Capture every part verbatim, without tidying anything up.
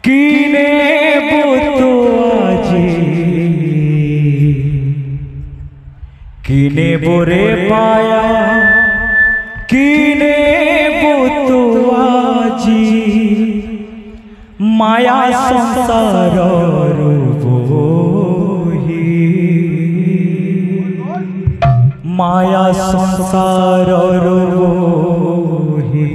किने बुतो आजी किने बोरे पाया किने बुतो आजी माया संसार रूपोही माया संसार रूपोही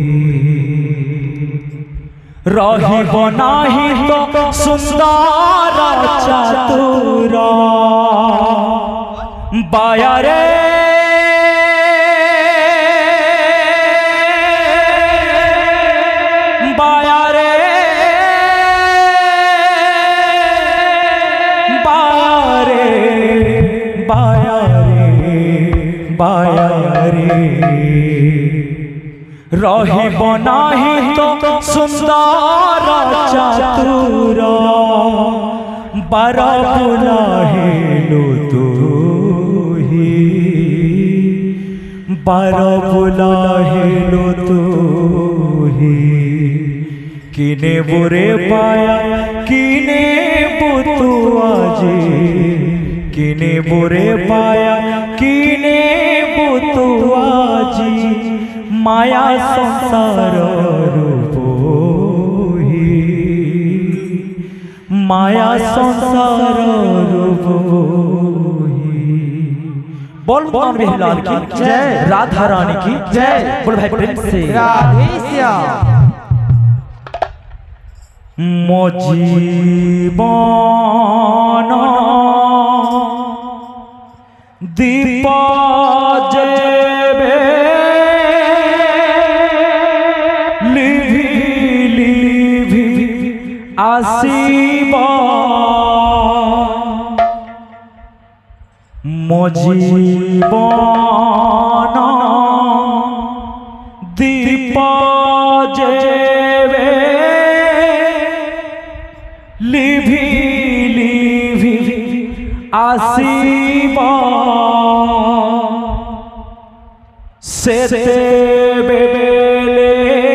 रही बनाही तो सुंदर चातुर बाया रे बाया रे बाया रे बाया रे बाया रे रही बनाही तो सुंदर चातुर बारा बुलाहेलो तोही बारा बुलाहेलो तोही किने बुरे पाया किने बुतु आजे किने बुरे पाया किने बुतु आजी माया संसार रूपोही माया संसार रूपोही। बोल भगवान बिहार की जय, राधा रानी की जय। बोल भाई प्रेम से राधे श्याम। मो जीवन दीप जेबे लिभि लिभि आसीबा मो जीवन दीप जेबे लिभि लिभि आसीबा सेते बेले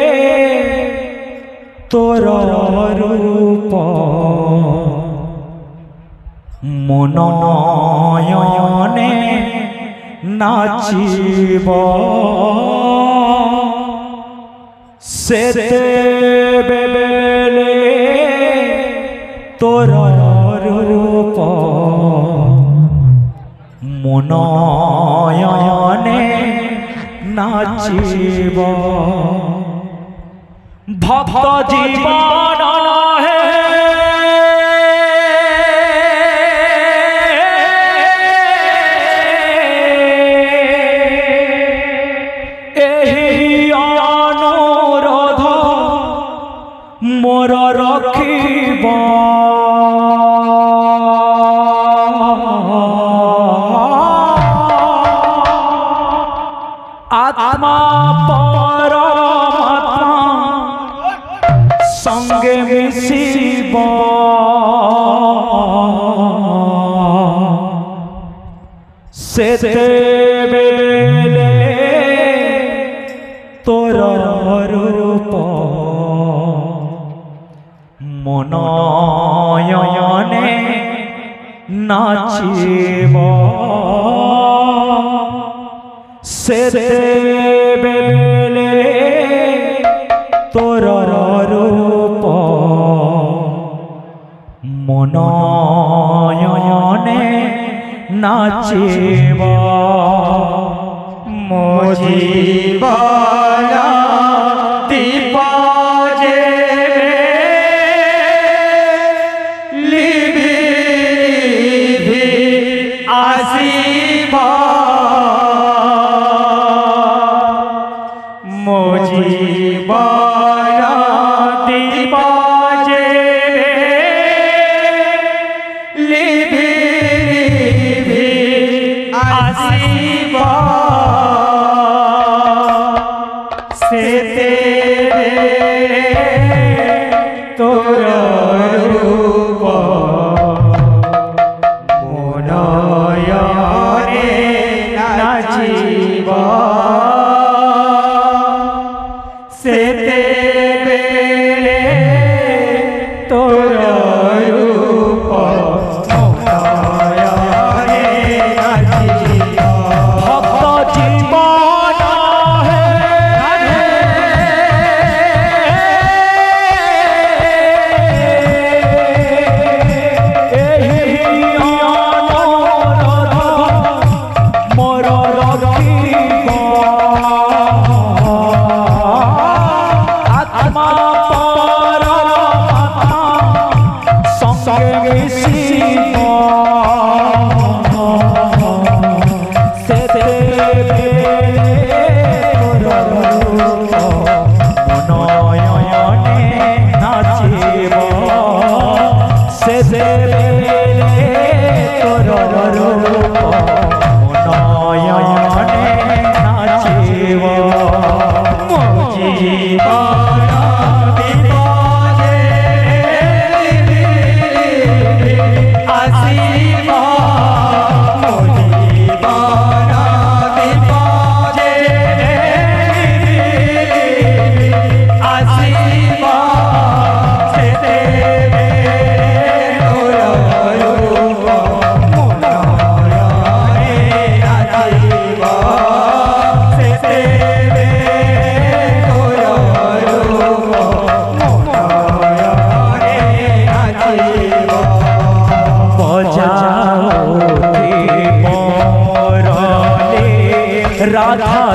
तोरा रूप मन नयने नाचिब सेते बेले तोरा रूप मन नयने नाचिब भक्त जीवन है एही अनुरोध मोर रखिब आत्मा परमात्मा संगे मिशिब सेते बेले तोर रूप मन नयने नाचिब सेते बेले तोर रूप मन नयने नाचिब मो जीवन दीप जेबे लिभि लिभि आसीब मो जीवन दीप जेबे लिभि लिभि आसीब सेते तोर रूप मन नयने नाचिब सेते बेले तोर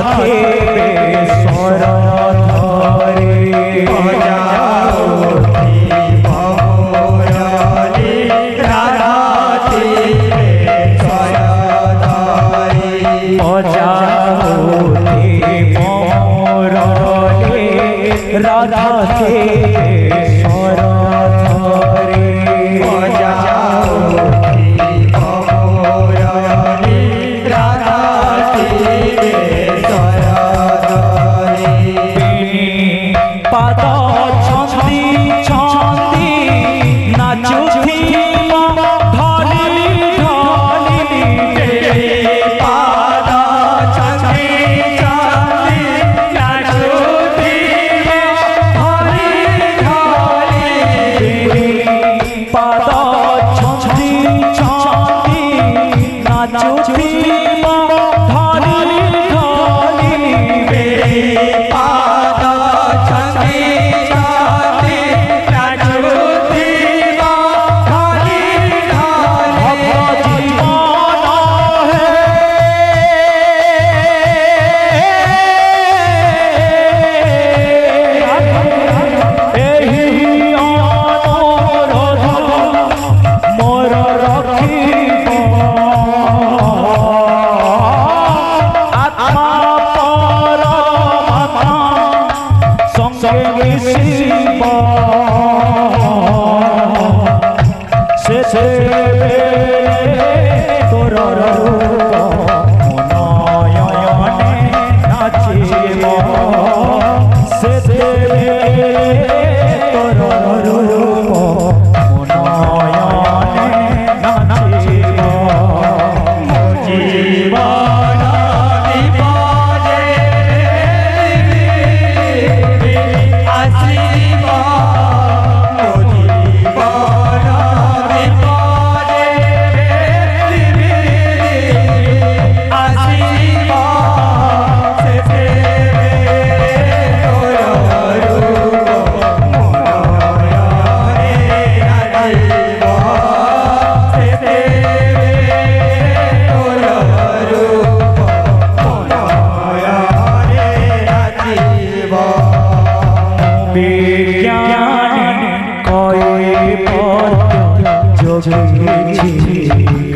के स्वर धरे बजाओ भवराली राधा के स्वर धरे बजाओ भवराली राधा के स्वर धरे बजाओ भवराली राधा के स्वर धरे पादा छंदी छंदी नाचुथी ढाली ढाली पादा छंदी छंदी नाचुथी ढाली ढाली पादा छंदी छंदी नाचुथी ढाली ढाली पादा छंदी छंदी नाचुथी ढाली ढाली जीवाना है एही अनुरोध मोर रखिब आत्मा परमात्मा संगे मिशिब से से तोर रूप मनयने नाचिब से से तोर रूप मनयने नाचिब जीवन विपदे आसीब जीवन विपदे आसीब से तोर रूप मनयने नाचिब से तोर रूप मनयने नाचिब विज्ञान कई पद जोगी